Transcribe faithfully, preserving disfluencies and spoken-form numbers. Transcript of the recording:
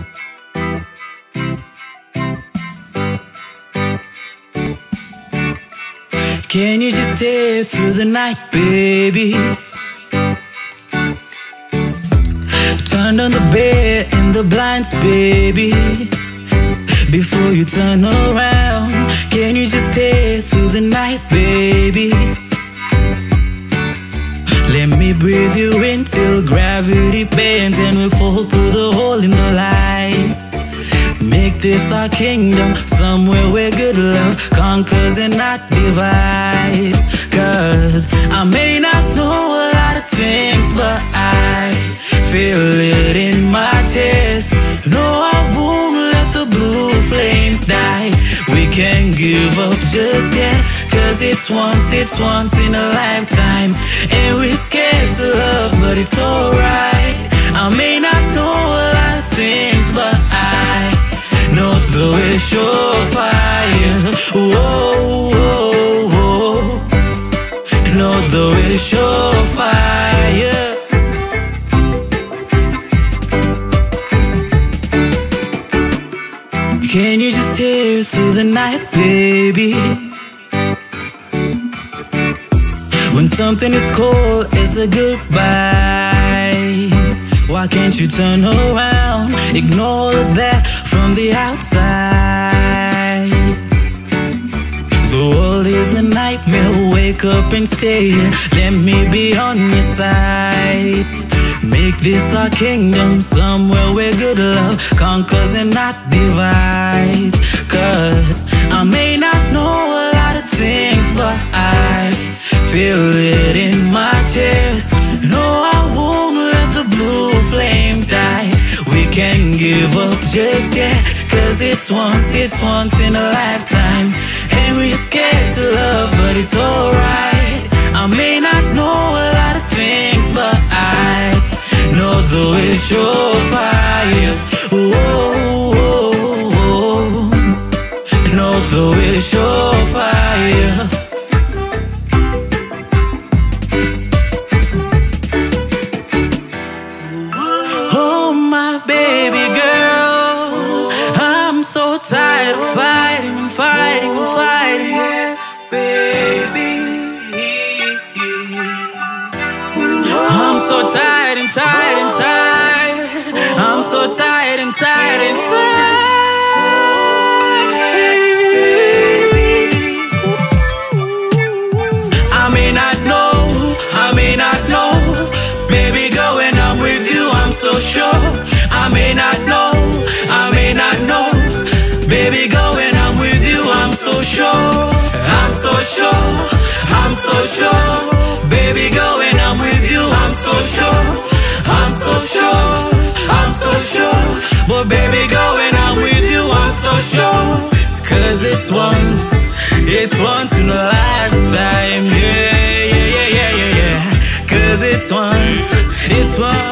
Can you just stay through the night, baby? Turn on the bed and the blinds, baby. Before you turn around, can you just stay through the night, baby? Let me breathe you in till gravity bends and we fall through the hole in the light. Make this our kingdom, somewhere where good love conquers and not divides. Cause I may not know a lot of things, but I feel it in my chest. No, I won't let the blue flame die. We can't give up just yet, cause it's once, it's once in a lifetime. And we're scared to love, but it's alright. I may not know a lot of things, but I know the way surefire. Whoa, whoa, whoa. Know the way surefire. Can you just stay through the night, baby? When something is cold, it's a goodbye. Why can't you turn around? Ignore all of that from the outside. The world is a nightmare, wake up and stay here. Let me be on your side. Make this our kingdom, somewhere where good love conquers and not divides. Cause I may not know a lot of things, but I feel it in my chest. No, I won't let the blue flame die. We can't give up just yet, cause it's once, it's once in a lifetime. And we're scared to love, but it's alright. I may not know a lot of things, but I know the way surefire. Whoa, whoa, whoa. Know the way surefire. Oh my baby girl, I'm so tired of fighting and fighting and fighting. Yeah, baby. I'm so tired and tired and tired. I'm so tired and tired and tired. I may not know, I may not know. Baby girl, when I'm with you, I'm so sure. I may not know, I may not know. Baby girl, when I'm with you, I'm so sure. I'm so sure, I'm so sure. Baby girl, when I'm with you, I'm so sure. I'm so sure, I'm so sure. But baby girl, when I'm with you, I'm so sure. Cause it's once, it's once in a lifetime. Yeah, yeah, yeah, yeah, yeah, yeah. Cause it's once, it's once.